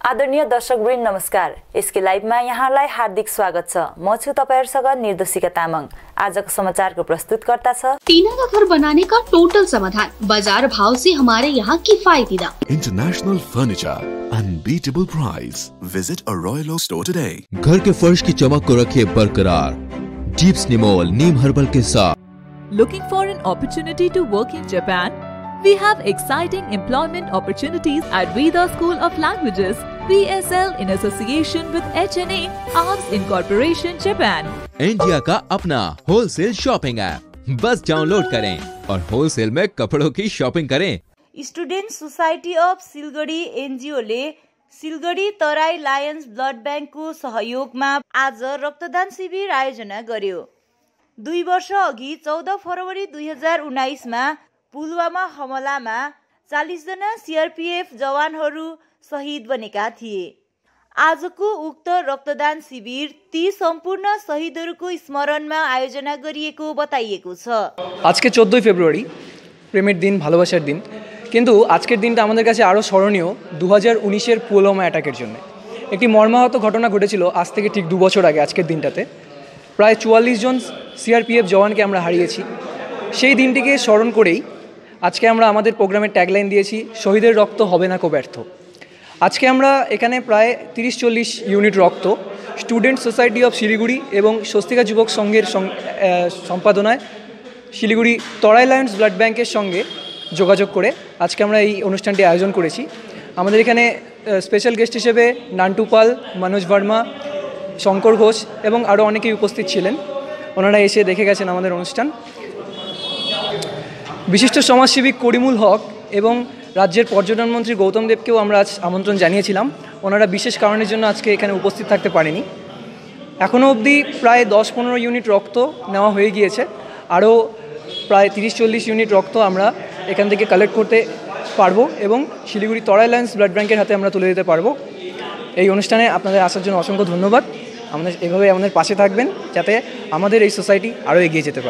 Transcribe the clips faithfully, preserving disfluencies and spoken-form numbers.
आदरणीय दर्शकवृन्द नमस्कार। एसके लाइभमा यहाँलाई हार्दिक स्वागत छ। म छु तपाईहरुसँग निर्देशिका तामाङ। आजको समाचारको प्रस्तुतकर्ता छ टीना का घर बनाने का टोटल समाधान, बाजार भाव से हमारे यहाँ किफायती दाम। International furniture, unbeatable price. Visit a Royal Oak store today. घर के फर्श की चमक को रखिए बरकरार जीप्स निमोल नीम हर्बल के साथ। Looking for an opportunity to work in Japan? We have exciting employment opportunities at Veda School of Languages, V S L in association with H N A Arms Incorporation Japan. India का अपना wholesale shopping app बस download करें और wholesale में कपड़ों की shopping करें। Student society of Siliguri एनजिओले सिलगढी तराई लायन्स ब्लड ब्याङ्कको सहयोगमा आज रक्तदान शिविर आयोजना गर्यो। दुई वर्ष अघि चौध फरवरी दुई हजार उन्नाइसमा पुलवामा हमलामा चालीस जना सीआरपीएफ जवानहरू शहीद बनेका थिए। आजको उक्त रक्तदान शिविर ती सम्पूर्ण शहीदहरूको स्मरणमा आयोजना गरिएको बताइएको छ। আজকে চোদ্দই ফেব্রুয়ারি প্রেমের দিন, ভালোবাসার দিন, কিন্তু আজকের দিনটা আমাদের কাছে আরও স্মরণীয় দু হাজার উনিশের পুলওয়ামা অ্যাটাকের জন্য। একটি মর্মাহত ঘটনা ঘটেছিল আজ থেকে ঠিক দু বছর আগে আজকের দিনটাতে। প্রায় চুয়াল্লিশ জন সিআরপিএফ জওয়ানকে আমরা হারিয়েছি। সেই দিনটিকে স্মরণ করেই আজকে আমরা আমাদের প্রোগ্রামের ট্যাগলাইন দিয়েছি, শহীদের রক্ত হবে না কো ব্যর্থ। আজকে আমরা এখানে প্রায় তিরিশ চল্লিশ ইউনিট রক্ত স্টুডেন্ট সোসাইটি অফ শিলিগুড়ি এবং স্বস্তিকা যুবক সংঘের সম্পাদনায় শিলিগুড়ি তরাই লায়ন্স ব্লাড ব্যাংকের সঙ্গে যোগাযোগ করে আজকে আমরা এই অনুষ্ঠানটি আয়োজন করেছি। আমাদের এখানে স্পেশাল গেস্ট হিসেবে নান্টু পাল, মনোজ ভার্মা, শঙ্কর ঘোষ এবং আরও অনেকেই উপস্থিত ছিলেন। ওনারা এসে দেখে গেছেন আমাদের অনুষ্ঠান। বিশিষ্ট সমাজসেবী করিমুল হক এবং রাজ্যের পর্যটন মন্ত্রী গৌতম দেবকেও আমরা আজ আমন্ত্রণ জানিয়েছিলাম। ওনারা বিশেষ কারণের জন্য আজকে এখানে উপস্থিত থাকতে পারেনি। এখনও অবধি প্রায় দশ পনেরো ইউনিট রক্ত নেওয়া হয়ে গিয়েছে। আরও প্রায় তিরিশ চল্লিশ ইউনিট রক্ত আমরা এখান থেকে কালেক্ট করতে পারবো এবং শিলিগুড়ি তরাই লায়ন্স ব্লাড ব্যাংকের হাতে আমরা তুলে দিতে পারবো। এই অনুষ্ঠানে আপনাদের আসার জন্য অসংখ্য ধন্যবাদ। আমাদের এভাবে আমাদের পাশে থাকবেন যাতে আমাদের এই সোসাइटी আরও এগিয়ে যেতে পারে।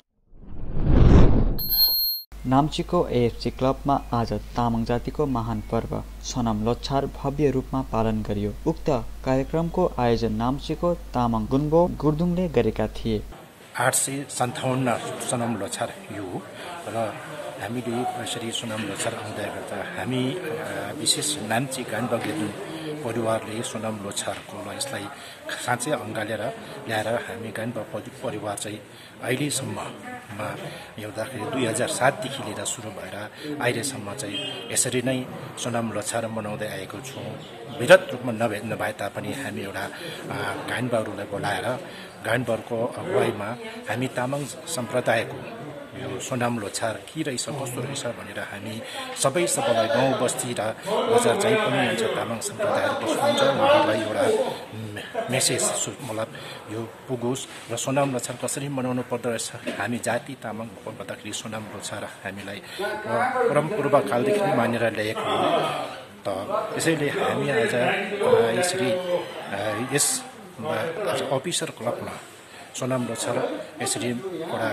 नाम्चीको एएफसी क्लबमा आज तामाङ जातिको महान पर्व सोनाम लोछार भव्य रूपमा पालन गरियो। उक्त कार्यक्रमको आयोजन नाम्चीको तामाङ गुन्बो गुर्दुङले गरेका थिए। आठ सय सन्ताउन्न सोनाम लोछार यो र हामीले यसरी सोनाम लोछार आउँदै गर्दा हामी विशेष नाम्ची गान्बगेदुङ परिवारले सोनाम लोछारको यसलाई साँच्चै अँगालेर ल्याएर हामी गान्बा परिवार चाहिँ अहिलेसम्ममा हेर्दाखेरि दुई हजार सातदेखि लिएर सुरु भएर अहिलेसम्म चाहिँ यसरी नै सोनाम लोछार मनाउँदै आएको छौँ। विरत रूपमा नभए नभए तापनि हामी एउटा गान्बाहरूलाई बोलाएर गान्बाहरूको अगुवाईमा हामी तामाङ सम्प्रदायको यो सोनाम लोछार के रहेछ कस्तो रहेछ भनेर हामी सबै सबैलाई गाउँ बस्ती र बजार चाहिँ पनि हुन्छ तामाङ सम्प्रदायहरू बस्नुहुन्छ उहाँहरूलाई एउटा मेसेज मतलब यो पुगोस् र सोनाम लोछार कसरी मनाउनु पर्दो रहेछ। हामी जाति तामाङ भएको भन्दाखेरि सोनाम लोछार हामीलाई परमपूर्वकालदेखि नै मानेर ल्याएको हो। त त्यसैले हामी आज यसरी यस अफिसर क्लबमा सोनाम लोछार यसरी एउटा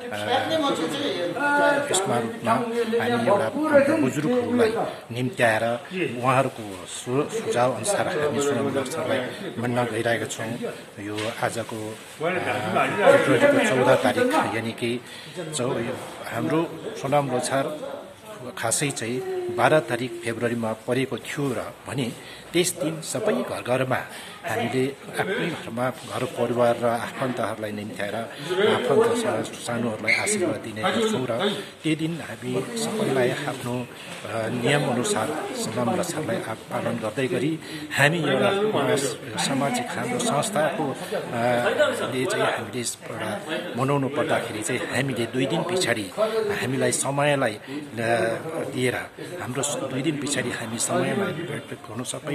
यसमा रूपमा हामी एउटा बुजुर्गहरूलाई निम्त्याएर उहाँहरूको सुझाव अनुसार हामी सोनाम लोछारलाई मन्न गइरहेका छौँ। यो आजको फेब्रुअरीको चौध तारिक यानि कि चौ हाम्रो सोनाम लोछार खासै चाहिँ बाह्र तारिक फेब्रुअरीमा परेको थियो र भने त्यस दिन सबै घर घरमा हामीले आफ्नै घरमा घर परिवार र आफन्तहरूलाई निम्त्याएर आफन्त सानोहरूलाई आशीर्वाद दिने गर्छौँ र त्यो दिन हामी सबैलाई आफ्नो नियमअनुसार सोनाम लोछारलाई पालन गर्दै गरी हामी एउटा सामाजिक हाम्रो संस्थाको ले चाहिँ हामीले एउटा मनाउनु पर्दाखेरि चाहिँ हामीले दुई दिन पछाडि हामीलाई समयलाई दिएर हाम्रो दुई दिन पछाडि हामी समयमा गर्नु सबै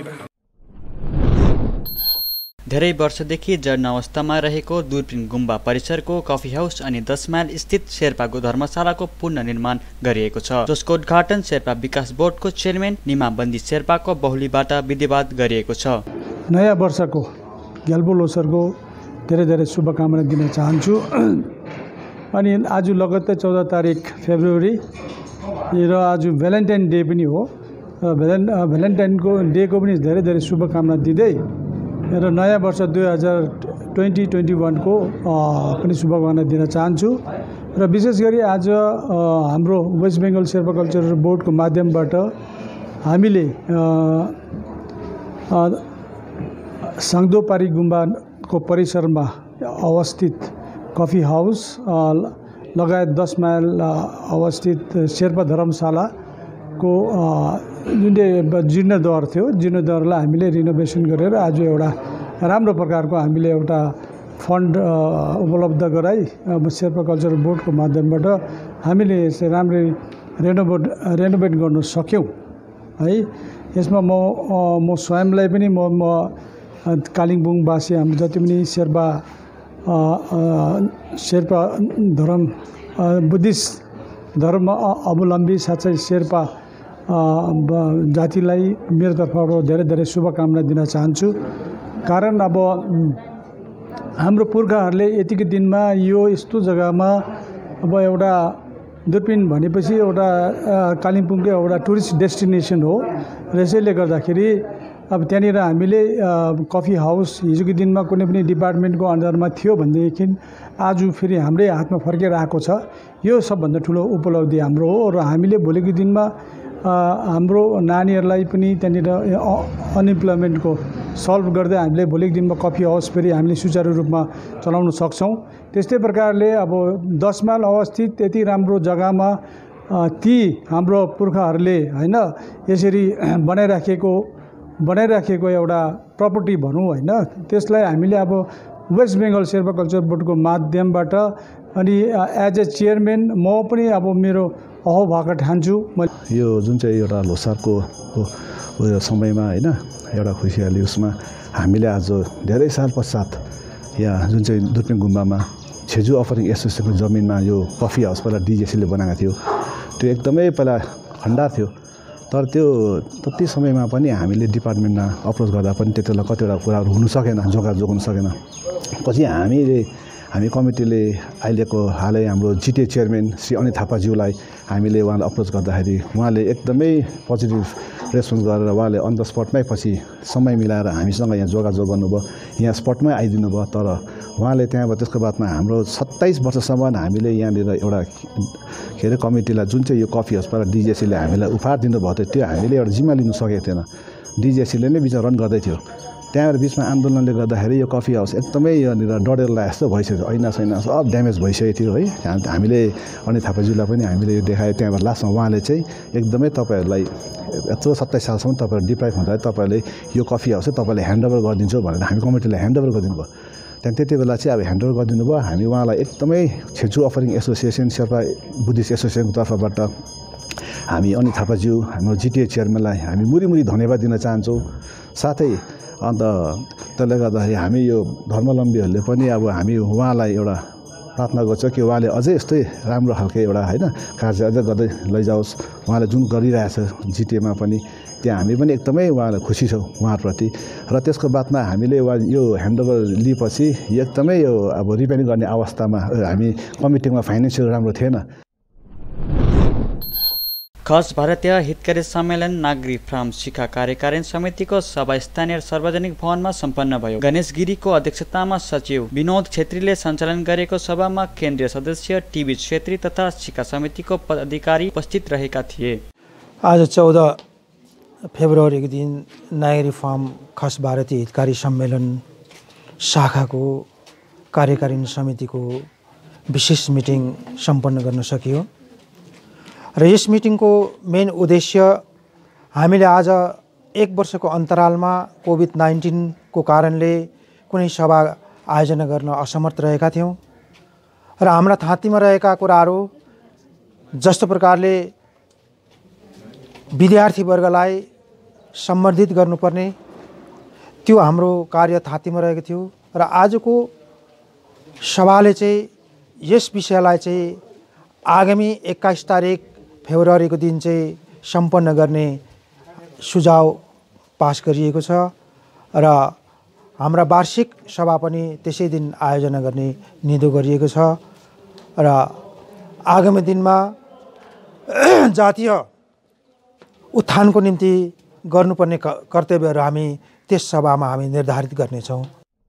धेरै वर्षदेखि जर्न अवस्थामा रहेको दुर्पिन गुम्बा परिसरको कफी हाउस अनि दस माइल स्थित शेर्पाको धर्मशालाको पुनर्निर्माण गरिएको छ, जसको उद्घाटन शेर्पा विकास बोर्डको चेयरम्यान निमा बन्दी शेर्पाको बहुलीबाट विधिवत गरिएको छ। नयाँ वर्षको ग्याल्बो लोसरको धेरै धेरै शुभकामना दिन चाहन्छु। अनि आज लगत्तै चौध तारिक फेब्रुअरी र आज भ्यालेन्टाइन डे पनि हो। भ्यालेन् भ्यालेन्टाइनको डेको पनि धेरै धेरै शुभकामना दिँदै र नयाँ वर्ष दुई हजार ट्वेन्टी ट्वेन्टी वानको पनि शुभकामना दिन चाहन्छु। र विशेष गरी आज हाम्रो वेस्ट बेङ्गल शेर्पा कल्चरल बोर्डको माध्यमबाट हामीले साङ्दोपारी गुम्बाको परिसरमा अवस्थित कफी हाउस लगायत दस माइल अवस्थित शेर्पा धर्मशालाको जुन चाहिँ जीर्णोद्धार थियो, जीर्णोद्धारलाई हामीले रिनोभेसन गरेर आज एउटा राम्रो प्रकारको हामीले एउटा फन्ड उपलब्ध गराई शेर्पा कल्चरल बोर्डको माध्यमबाट हामीले राम्ररी रेनोभेट रेनोभेट गर्न सक्यौँ है। यसमा म म स्वयंलाई पनि म म कालिम्पोङवासी हाम्रो जति पनि शेर्पा शेर्पा धर्म बुद्धिस्ट धर्म अवलम्बी साथै शेर्पा जातिलाई मेरो तर्फबाट धेरै धेरै शुभकामना दिन चाहन्छु। कारण अब हाम्रो पुर्खाहरूले यतिकै दिनमा यो यस्तो जग्गामा अब एउटा दुर्पिन भनेपछि एउटा कालिम्पोङको एउटा टुरिस्ट डेस्टिनेसन हो र यसैले गर्दाखेरि अब त्यहाँनिर हामीले कफी हाउस हिजोको दिनमा कुनै पनि डिपार्टमेन्टको अन्डरमा थियो भनेदेखि आज फेरि हाम्रै हातमा फर्केर आएको छ। यो सबभन्दा ठुलो उपलब्धि हाम्रो हो र हामीले भोलिको दिनमा हाम्रो नानीहरूलाई पनि त्यहाँनिर अनइम्प्लोइमेन्टको सल्भ गर्दै हामीले भोलिको दिनमा कफी हाउस फेरि हामीले सुचारू रूपमा चलाउन सक्छौँ। त्यस्तै प्रकारले अब दस माइल अवस्थित यति राम्रो जग्गामा ती हाम्रो पुर्खाहरूले होइन यसरी बनाइराखेको बनाइराखेको एउटा प्रपर्टी भनौँ होइन, त्यसलाई हामीले अब वेस्ट बेङ्गल शेर्पा कल्चर बोर्डको माध्यमबाट अनि एज ए चेयरम्यान म पनि अब मेरो अहो भएको ठान्छु। यो जुन चाहिँ एउटा लोसारको उयो समयमा होइन एउटा खुसियाली उसमा हामीले आज धेरै साल पश्चात यहाँ जुन चाहिँ दुर्पिन गुम्बामा छेजु अफरिङ एसोसिएसनको जमिनमा यो कफी हाउस पहिला डिजेसीले बनाएको थियो। त्यो एकदमै पहिला खण्डार थियो, तर त्यो त्यति समयमा पनि हामीले डिपार्टमेन्टमा अप्रोच गर्दा पनि त्यति बेला कतिवटा कुराहरू हुनु सकेन, जोगाजोग हुन सकेन। पछि हामीले हामी कमिटीले अहिलेको हालै हाम्रो जिटिए चेयरम्यान श्री अनित थापाज्यूलाई हामीले उहाँलाई अप्रोच गर्दाखेरि उहाँले एकदमै पोजिटिभ रेस्पोन्स गरेर उहाँले अन द स्पटमै पछि समय मिलाएर हामीसँग यहाँ जोगाजोग गर्नुभयो, यहाँ स्पटमै आइदिनु भयो। तर उहाँले त्यहाँबाट त्यसको बादमा हाम्रो सत्ताइस वर्षसम्म हामीले यहाँनिर एउटा के अरे कमिटीलाई जुन चाहिँ यो कफी हाउसबाट डिजिएसीले हामीलाई उपहार दिनुभएको थियो त्यो हामीले एउटा जिम्मा लिनु सकेको थिएन, डिजिएसीले नै बिचमा रन गर्दै थियो। त्यहाँबाट बिचमा आन्दोलनले गर्दाखेरि यो कफी हाउस एकदमै यहाँनिर डडेर लागेको जस्तो भइसक्यो, ऐना सैना सब ड्यामेज भइसकेको थियो है। हामीले अनित थापाज्यूलाई पनि हामीले यो देखायो। त्यहाँबाट लास्टमा उहाँले चाहिँ एकदमै तपाईँहरूलाई यत्रो सत्ताइस सालसम्म तपाईँहरू डिप्राइभ हुँदा तपाईँहरूले यो कफी हाउस चाहिँ तपाईँले ह्यान्डओभर गरिदिन्छु भनेर हामी कमिटीलाई ह्यान्डओभर गरिदिनु भयो। त्यहाँदेखि त्यति बेला चाहिँ अब ह्यान्डओभर गरिदिनु भयो। हामी उहाँलाई एकदमै छेजु अफरिङ एसोसिएसन शेर्पा बुद्धिस्ट एसोसिएसनको तर्फबाट हामी अनित थापाज्यू हाम्रो जिटिए चेयरम्यानलाई हामी मुरी मुरी धन्यवाद दिन चाहन्छौँ। साथै अन्त त्यसले गर्दाखेरि हामी यो धर्मावलम्बीहरूले पनि अब हामी उहाँलाई एउटा प्रार्थना गर्छौँ कि उहाँले अझै यस्तै राम्रो खालको एउटा होइन कार्य अझै गर्दै लैजाओस्। उहाँले जुन गरिरहेछ जिटिएमा पनि त्यहाँ हामी पनि एकदमै उहाँलाई खुसी छौँ उहाँप्रति। र त्यसको बादमा हामीले उहाँ यो ह्यान्डओभर लिएपछि एकदमै यो अब रिपेयरिङ गर्ने अवस्थामा हामी कमिटीमा फाइनेन्सियल राम्रो थिएन। खस भारतीय हितकारी सम्मेलन नागरिक फार्म शिखा कार्यकारिणी समितिको सभा स्थानीय सार्वजनिक भवनमा सम्पन्न भयो। गणेश गिरीको अध्यक्षतामा सचिव विनोद छेत्रीले सञ्चालन गरेको सभामा केन्द्रीय सदस्य टिबी छेत्री तथा शिखा समितिको पदाधिकारी उपस्थित रहेका थिए। आज चौध फेब्रुअरीको दिन नागरिक फार्म खस भारतीय हितकारी सम्मेलन शाखाको कार्यकारिणी समितिको विशेष मिटिङ सम्पन्न गर्न सकियो। र यस मिटिङको मेन उद्देश्य हामीले आज एक वर्षको अन्तरालमा कोभिड नाइन्टिनको कारणले कुनै सभा आयोजना गर्न असमर्थ रहेका थियौँ र हाम्रा थाँतीमा रहेका कुराहरू जस्तो प्रकारले विद्यार्थीवर्गलाई सम्बर्धित गर्नुपर्ने त्यो हाम्रो कार्य थाँतीमा रहेको थियो र आजको सभाले चाहिँ यस विषयलाई चाहिँ आगामी एक्काइस तारिक फेब्रुअरीको दिन चाहिँ सम्पन्न गर्ने सुझाव पास गरिएको छ र हाम्रा वार्षिक सभा पनि त्यसै दिन आयोजना गर्ने निधो गरिएको छ र आगामी दिनमा जातीय उत्थानको निम्ति गर्नुपर्ने कर्तव्यहरू हामी त्यस सभामा हामी निर्धारित गर्नेछौँ।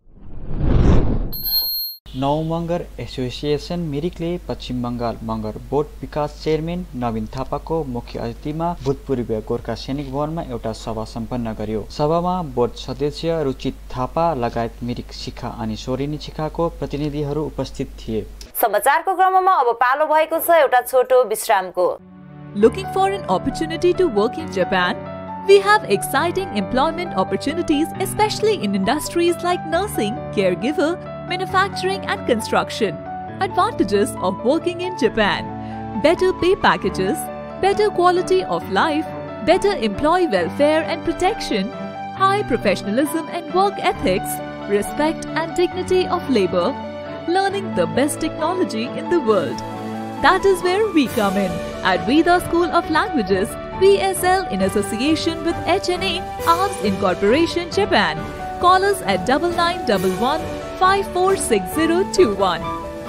नौ मगर एसोसिएसन मिरिकले पश्चिम बङ्गाल मगर बोर्ड विकास चेयरम्यान नवीन थापाको मुख्य अतिथिमा भूतपूर्व गोर्खा सैनिक भवनमा एउटा सभा सम्पन्न गर्यो। सभामा बोर्ड सदस्य रुचित थापा लगायत मिरिक शिखा अनि सोरिनी शिखाको प्रतिनिधिहरू उपस्थित थिए। समाचारको क्रममा अब पालो भएको छ एउटा छोटो विश्रामको। Looking for an opportunity to work in Japan? We have exciting employment opportunities, especially in industries like nursing, caregiver, manufacturing and construction. Advantages of working in Japan: better pay packages, better quality of life, better employee welfare and protection, high professionalism and work ethics, respect and dignity of labor, learning the best technology in the world. That is where we come in at Veda School of Languages, V S L in association with H N A Arms Incorporation Japan. Call us at double nine double one five four six zero two one.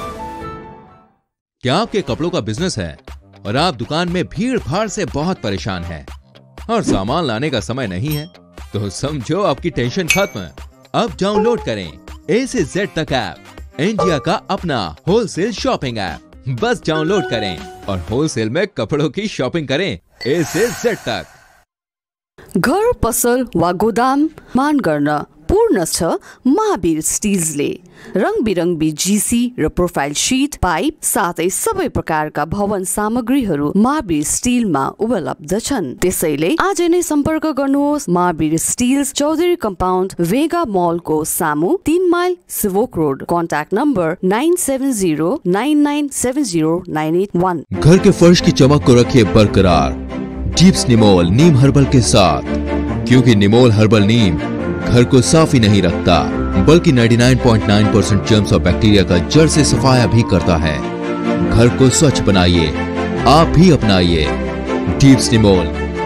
क्या आपके कपड़ों का business है और आप दुकान में भीड़ भाड़ से बहुत परेशान हैं और सामान लाने का समय नहीं है? तो समझो आपकी टेंशन खत्म। अब डाउनलोड करें ए से जेड तक ऐप, इंडिया का अपना होलसेल शॉपिंग ऐप। बस डाउनलोड करें और होलसेल में कपड़ों की शॉपिंग करें ए से जेड तक। घर, पसल वा गोदाम मान गर्न पूर्ण छ महावीर स्टिल्सले। रङ बिरङ्गी जीसी र प्रोफाइल शीट, पाइप साथै सबै प्रकारका भवन सामग्रीहरू महावीर स्टिलमा उपलब्ध छन्। त्यसैले आज नै सम्पर्क गर्नुहोस्। Mahavir steels, Chaudhary compound, Vega मलको सामु, तीन mile, Sevoke road. Contact number nine seven zero nine nine seven zero nine eight one. घर के फर्श की चमक को रखिए बरकरार डीप्स निमोल नीम हर्बल के साथ, क्योंकि निमोल हर्बल नीम घर को साफ ही नहीं रखता बल्कि निन्यानवे पॉइंट नौ परसेंट जर्म्स और बैक्टीरिया का जड़ से सफाया भी करता है। घर को स्वच्छ बनाइए, आप भी अपनाइए डीप्स निमोल।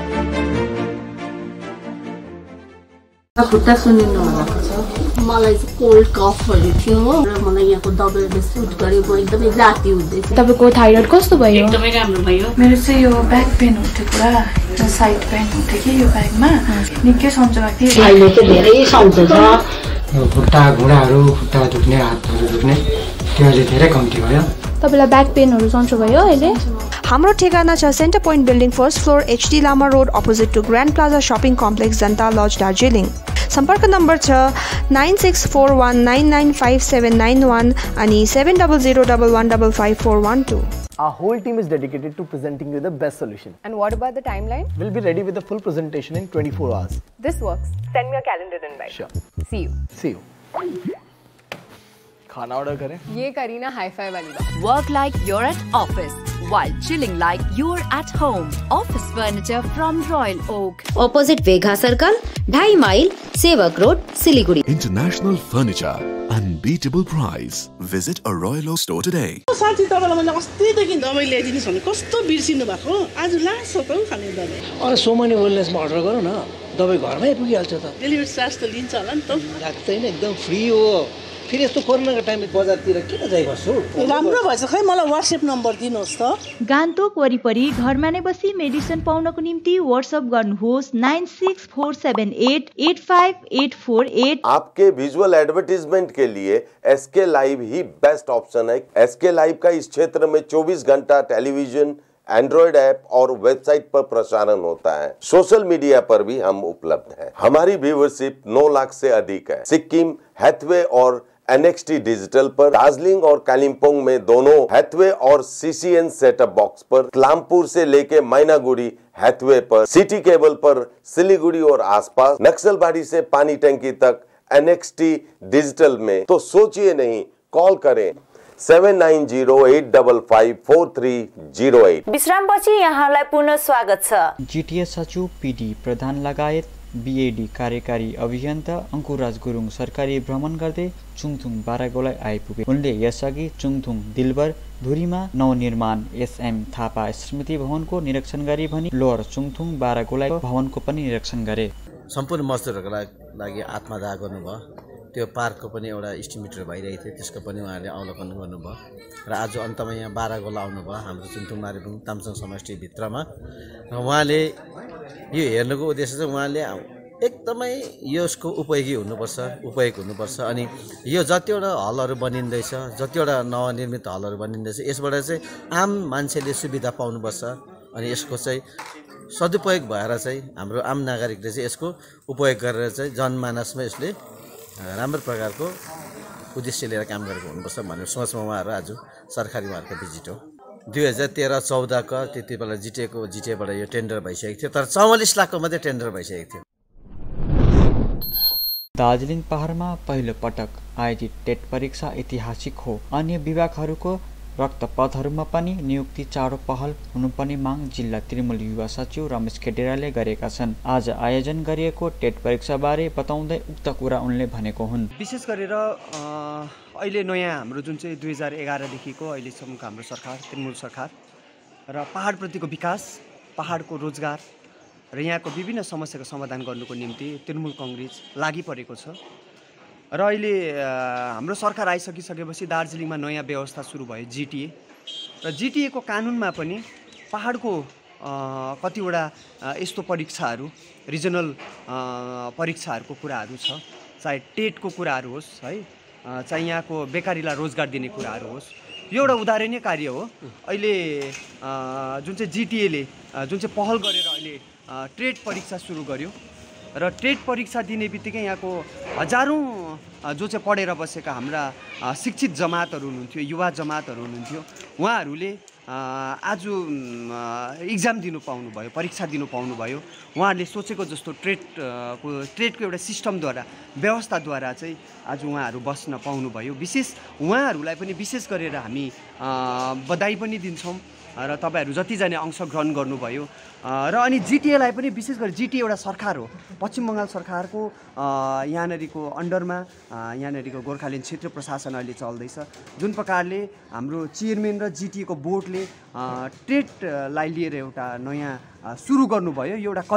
खुट्टा सुनिनु भएको छ, मलाई चाहिँ कोल्ड कफहरू थियो र मलाई यहाँको दबाईले सुट गर्यो। म एकदमै जाती हुँदैछ। तपाईको थाइरोइड कस्तो भयो? एकदमै राम्रो भयो। मेरो चाहिँ यो ब्याक पेन हुन्थ्यो पुरा, साइड पेन हुन्थ्यो कि यो ब्याकमा, निकै सन्चो भएको थियो। अहिले चाहिँ धेरै सन्चो छ। खुट्टा घुँडाहरू, खुट्टा दुख्ने, हातहरू दुख्ने त्यो अहिले धेरै कम्ती भयो। तपाईलाई ब्याक पेनहरू सन्चो भयो अहिले? हाम्रो ठेगाना छ centre point building first floor HD Lama road opposite to grand plaza shopping complex Janata lodge Darjeeling. सम्पर्क नम्बर छ nine six four one nine nine five seven nine one अनि seven double zero double one double five four one two. Our whole team is dedicated to presenting you the best solution. And what about the timeline? We'll be ready with the full presentation in twenty-four hours. This works. Send me a calendar invite. Sure. See you. See you. खाना order करें? ये Kareena hi-fi वाली बात. Work like you're at office while chilling like you're at home. Office furniture from Royal Oak. Opposite Vega Circle, ढाई mile, Sevoke road, Siliguri. International furniture, unbeatable price. Visit a Royal Oak store today. साथी तपाईलाई मैले अस्तिदेखि दबाई ल्याइदिनुस् भने कस्तो बिर्सिनु भएको? आज लास्ट हो त खाने दबाई. अरे सो मनी वेलनेसमा अर्डर गरौ न. दबाई घरमै पुगिहाल्छ त. डेलिभरी चार्ज त लिन्छ होला नि त. लाग्दैन, एकदम फ्री हो. फेरि यस्तो कोरोनाको टाइममा बजारतिर किन जाइ बस्छु? राम्रो भएछ, खै मलाई व्हाट्सएप नम्बर दिनुहोस् त. गान्तोक वरिपरि घरमा नै बसी मेडिसिन पाउनको निम्ति व्हाट्सएप गर्नुहोस् nine six four seven eight eight five eight four eight. आपके विजुअल एडवर्टीजमेंट के लिए एसके लाइव ही बेस्ट ऑप्शन है. एसके लाइव का इस क्षेत्र में चौबीस घंटा टेलीविजन, एंड्रॉइड ऐप और वेबसाइट पर प्रसारण होता है. सोशल मीडिया पर भी हम उपलब्ध हैं. हमारी व्यूवरशिप नौ लाख से अधिक है. सिक्किम, हैथवे और एनएक्सटी डिजिटल पर, दार्जिलिंग और कालिम्पोंग में दोनों हैथवे और सीसीएन सेटअप बॉक्स पर, क्लामपुर से लेके मैनागुड़ी हैथवे पर, सिटी केबल पर, सिलीगुड़ी और आसपास, नक्सलबाड़ी से पानी टंकी तक एनएक्सटी डिजिटल में. तो सोचिए नहीं, कॉल करें seven nine zero eight five five four three zero eight. विश्रामपछि यहाँलाई पुनः स्वागत छ. जीटीएस सचिव पीडी प्रधान लगायत बीएडी कार्यकारी अभियन्ता अंकुराज गुरुङ सरकारी भ्रमण गर्दै चुङथुङ बारागोलाई आइपुगे. उनले यसअघि चुङथुङ दिलबर धुरीमा नवनिर्माण एसएम थापा स्मृति भवनको निरीक्षण गरे भने लोअर चुङथुङ बारागोलाई भवनको पनि निरीक्षण गरे. सम्पूर्ण मजदुरहरूको लागि आत्मदाह गर्नुभयो. त्यो पार्कको पनि एउटा इस्टिमेटर भइरहेको थियो, त्यसको पनि उहाँहरूले अवलोकन गर्नुभयो. र आज अन्तमा यहाँ बारागोला आउनुभयो हाम्रो चुङथुङ मारिबुङ तामसङ समष्टिभित्रमा. र उहाँले यो हेर्नुको उद्देश्य चाहिँ उहाँले एकदमै यसको उपयोगी हुनुपर्छ उपयोग हुनुपर्छ अनि यो जतिवटा हलहरू बनिँदैछ जतिवटा नवनिर्मित हलहरू बनिँदैछ यसबाट चाहिँ आम मान्छेले सुविधा पाउनुपर्छ अनि यसको चाहिँ सदुपयोग भएर चाहिँ हाम्रो आम नागरिकले चाहिँ यसको उपयोग गरेर चाहिँ जनमानसमा यसले राम्रो प्रकारको उद्देश्य लिएर काम गरेको हुनुपर्छ भन्ने सोचमा उहाँहरू आज सरकारी उहाँहरूको भिजिट हो। दुई हजार तेह्र चौधका त्यति बेला जिटिएको जिटिएबाट यो टेन्डर भइसकेको थियो तर चौवालिस लाखको मात्रै टेन्डर भइसकेको थियो। दार्जिलिङ पहाडमा पहिलो पटक आयोजित टेट परीक्षा ऐतिहासिक हो। अन्य विभागहरूको रक्तपथहरूमा पनि नियुक्ति चाँडो पहल हुनुपर्ने माग जिल्ला तृणमूल युवा सचिव रमेश खेडेराले गरेका छन्। आज आयोजन गरिएको टेट परीक्षाबारे बताउँदै उक्त कुरा उनले भनेको हुन्। विशेष गरेर अहिले नयाँ हाम्रो जुन चाहिँ दुई हजार एघारदेखिको अहिलेसम्मको हाम्रो सरकार तृणमूल सरकार र पहाडप्रतिको विकास पहाडको रोजगार र यहाँको विभिन्न समस्याको समाधान गर्नुको निम्ति तृणमूल काङ्ग्रेस लागि परेको छ र अहिले हाम्रो सरकार आइसकिसकेपछि दार्जिलिङमा नयाँ व्यवस्था सुरु भयो जिटिए र जिटिएको कानुनमा पनि पहाडको कतिवटा यस्तो परीक्षाहरू रिजनल परीक्षाहरूको कुराहरू छ चाहे टेटको कुराहरू होस् है चाहे यहाँको बेकारीलाई रोजगार दिने कुराहरू होस् यो एउटा उदाहरणीय कार्य हो। अहिले जुन चाहिँ जिटिएले जुन चाहिँ पहल गरेर अहिले ट्रेड परीक्षा सुरु गर्यो र ट्रेड परीक्षा दिने बित्तिकै यहाँको हजारौँ जो चाहिँ पढेर बसेका हाम्रा शिक्षित जमातहरू हुनुहुन्थ्यो युवा जमातहरू हुनुहुन्थ्यो उहाँहरूले आज इक्जाम दिनु पाउनुभयो परीक्षा दिनु पाउनुभयो। उहाँहरूले सोचेको जस्तो ट्रेडको ट्रेडको एउटा सिस्टमद्वारा व्यवस्थाद्वारा चाहिँ आज उहाँहरू बस्न पाउनुभयो। विशेष उहाँहरूलाई पनि विशेष गरेर हामी बधाई पनि दिन्छौँ र तपाईँहरू जतिजना अंशग्रहण गर्नुभयो र अनि जिटिएलाई पनि विशेष गरी जिटिए एउटा सरकार हो पश्चिम बङ्गाल सरकारको यहाँनिरको अन्डरमा यहाँनिरको गोर्खाल्यान्ड क्षेत्रीय प्रशासन अहिले चल्दैछ। जुन प्रकारले हाम्रो चेयरम्यान र जिटिएको बोर्डले ट्रेडलाई लिएर एउटा नयाँ सुरु गर्नुभयो यो एउटा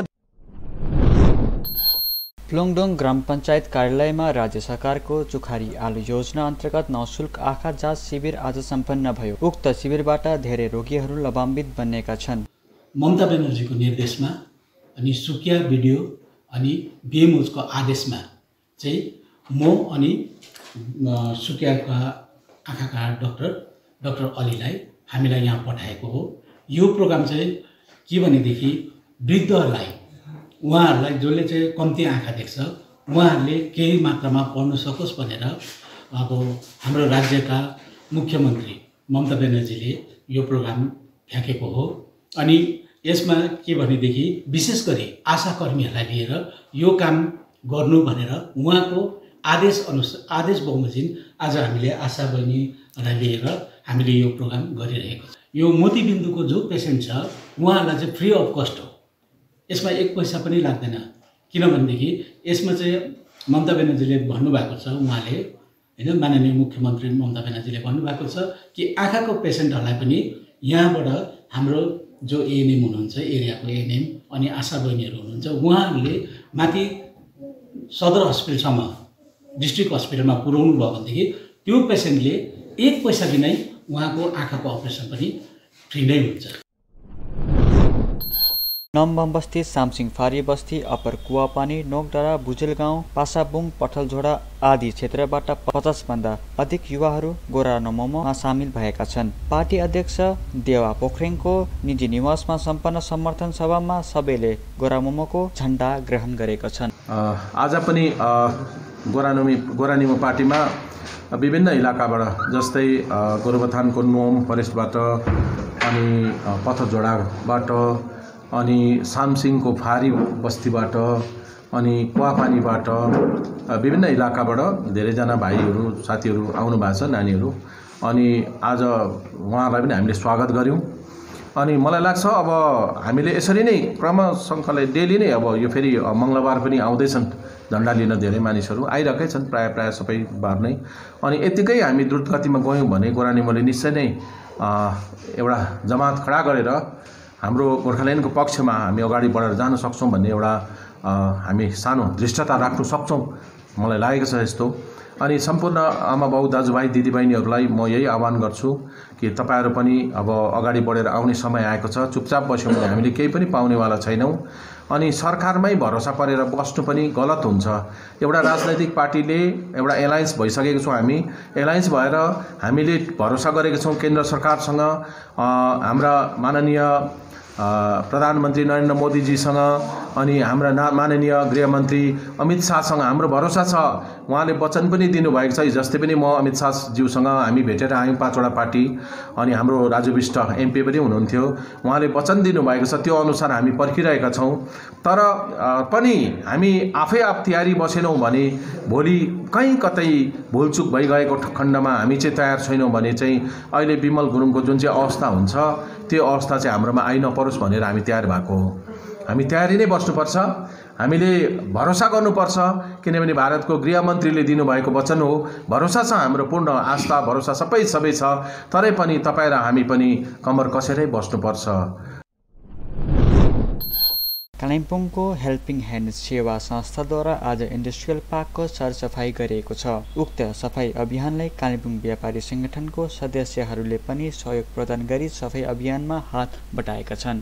प्लुङडोङ ग्राम पञ्चायत कार्यालयमा राज्य सरकारको चुखारी आलु योजना अन्तर्गत नशुल्क आँखा जाँच शिविर आज सम्पन्न भयो। उक्त शिविरबाट धेरै रोगीहरू लाभान्वित बनेका छन्। ममता बेनर्जीको निर्देशमा अनि सुकिया भिडियो अनि बिएमओजको आदेशमा चाहिँ म अनि सुकियाका आँखाका डाक्टर डाक्टर अलीलाई हामीलाई यहाँ पठाएको हो। यो प्रोग्राम चाहिँ के भनेदेखि वृद्धहरूलाई उहाँहरूलाई जसले चाहिँ कम्ती आँखा देख्छ उहाँहरूले केही मात्रामा पढ्न सकोस् भनेर अब हाम्रो राज्यका मुख्यमन्त्री ममता बेनर्जीले यो प्रोग्राम फ्याँकेको हो। अनि यसमा के भनेदेखि विशेष गरी आशाकर्मीहरूलाई लिएर यो काम गर्नु भनेर उहाँको आदेश अनुसार आदेश बमोजिम आज हामीले आशा बहिनीलाई लिएर हामीले यो प्रोग्राम गरिरहेको छ। यो मोतीबिन्दुको जो पेसेन्ट छ उहाँहरूलाई चाहिँ फ्री अफ कस्ट हो। यसमा एक पैसा पनि लाग्दैन किनभनेदेखि यसमा चाहिँ ममता बेनर्जीले भन्नुभएको छ उहाँले हैन माननीय मुख्यमन्त्री ममता बेनर्जीले भन्नुभएको छ कि आँखाको पेसेन्टहरूलाई पनि यहाँबाट हाम्रो जो एएनएम हुनुहुन्छ एरियाको एएनएम अनि आशा बहिनीहरू हुनुहुन्छ उहाँहरूले माथि सदर हस्पिटलसम्म डिस्ट्रिक्ट हस्पिटलमा पुर्याउनु भयो भनेदेखि त्यो पेसेन्टले एक पैसा बिनै उहाँको आँखाको अपरेसन पनि फ्री नै हुन्छ। नम्बम बस्ती सामसिङ फारी बस्ती अप्पर कुवापानी नोकडाँडा बुजेल गाउँ पासाबुङ पठलझोडा आदि क्षेत्रबाट पचास भन्दा अधिक युवाहरू गोरानो मोमोमा सामेल भएका छन्। पार्टी अध्यक्ष देवा पोखरेङको निजी निवासमा सम्पन्न समर्थन सभामा सबैले गोरा मोमोको झण्डा ग्रहण गरेका छन्। आज पनि गोरानोमी गोरानिमो पार्टीमा विभिन्न इलाकाबाट जस्तै गोरुबथानको नोम फरेस्टबाट अनि पथलझोडाबाट अनि सामसिङको फारी बस्तीबाट अनि कुवापानीबाट विभिन्न इलाकाबाट धेरैजना भाइहरू साथीहरू आउनु भएको छ नानीहरू अनि आज उहाँहरूलाई पनि हामीले स्वागत गऱ्यौँ। अनि मलाई लाग्छ अब हामीले यसरी नै क्रमसँगले डेली नै अब यो फेरि मङ्गलबार पनि आउँदैछन् झन्डा लिन धेरै मानिसहरू आइरहेकै छन् प्रायः प्रायः सबै बार नै। अनि यत्तिकै हामी द्रुत गतिमा गयौँ भने गोरानिमोले निश्चय नै एउटा जमात खडा गरेर हाम्रो गोर्खाल्यान्डको पक्षमा हामी अगाडि बढेर जान सक्छौँ भन्ने एउटा हामी सानो दृष्टता राख्न सक्छौँ मलाई लागेको छ यस्तो। अनि सम्पूर्ण आमा बाउ दाजुभाइ दिदीबहिनीहरूलाई म यही आह्वान गर्छु कि तपाईँहरू पनि अब अगाडि बढेर आउने समय आएको छ। चुपचाप बस्यौँ भने हामीले केही पनि पाउनेवाला छैनौँ। अनि सरकारमा बभरोसा परेर बस्नु पनि गलत हुन्छ। एउटा राजनैतिक पार्टीले एउटा एलायन्स भइसकेको छौँ, हामी एलायन्स भएर हामीले भरोसा गरेको छौँ केन्द्र सरकारसँग, हाम्रा माननीय प्रधानमन्त्री नरेन्द्र मोदीजीसँग अनि हाम्रा ना माननीय गृहमन्त्री अमित शाहसँग हाम्रो भरोसा छ। उहाँले वचन पनि दिनुभएको छ। जस्तै पनि म अमित शाहज्यूसँग हामी भेटेर आयौँ पाँचवटा पार्टी, अनि हाम्रो राजु विष्ट एमपी पनि हुनुहुन्थ्यो, उहाँले वचन दिनुभएको छ, त्यो अनुसार हामी पर्खिरहेका छौँ। तर पनि हामी आफै आप तयारी बसेनौँ भने भोलि कहीँ कतै भुलचुक भइगएको खण्डमा हामी चाहिँ तयार छैनौँ भने चाहिँ अहिले विमल गुरुङको जुन चाहिँ अवस्था हुन्छ त्यो अवस्था चाहिँ हाम्रोमा आइ नपरोस् भनेर हामी तयार भएको हो। हामी तयारी नै बस्नुपर्छ, हामीले भरोसा गर्नुपर्छ, किनभने भारतको गृहमन्त्रीले दिनुभएको वचन हो। भरोसा छ, हाम्रो पूर्ण आस्था भरोसा सबै सबै छ। तरै पनि तपाईँ र हामी पनि कम्मर कसेरै बस्नुपर्छ। कालिम्पोङको हेल्पिङ ह्यान्ड सेवा संस्थाद्वारा आज इन्डस्ट्रियल पार्कको सरसफाई गरिएको छ। उक्त सफाई अभियानलाई कालिम्पोङ व्यापारी संगठनको सदस्यहरूले पनि सहयोग प्रदान गरी सफाई अभियानमा हात बटाएका छन्।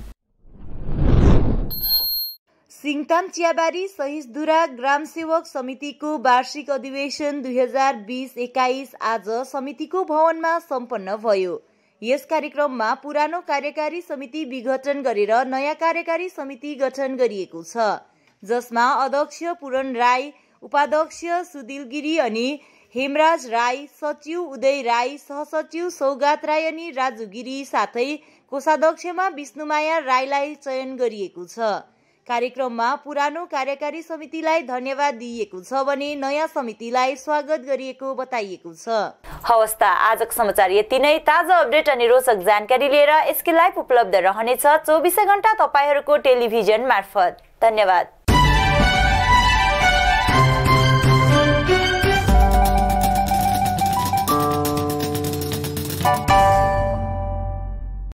सिङताम चियाबारी सहिष्णुरा ग्राम सेवक समितिको वार्षिक अधिवेशन दुई हजार बीस एक्काइस आज समितिको भवनमा सम्पन्न भयो। यस कार्यक्रममा पुरानो कार्यकारी समिति विघटन गरेर नयाँ कार्यकारी समिति गठन गरिएको छ, जसमा अध्यक्ष पूरण राई, उपाध्यक्ष सुदिल गिरी अनि हेमराज राई, सचिव उदय राई, सहसचिव सौगात राई अनि राजु गिरी साथै कोषाध्यक्षमा विष्णुमाया राईलाई चयन गरिएको छ। कार्यक्रममा पुरानो कार्यकारी समितिलाई धन्यवाद दिइएको छ भने नयाँ समितिलाई स्वागत गरिएको बताइएको छ। हवस् त आजको समाचार यति नै। ताजा अपडेट अनि रोचक जानकारी लिएर एसके लाइभ उपलब्ध रहनेछ चौबिसै घण्टा तपाईहरूको टेलिभिजन मार्फत। धन्यवाद।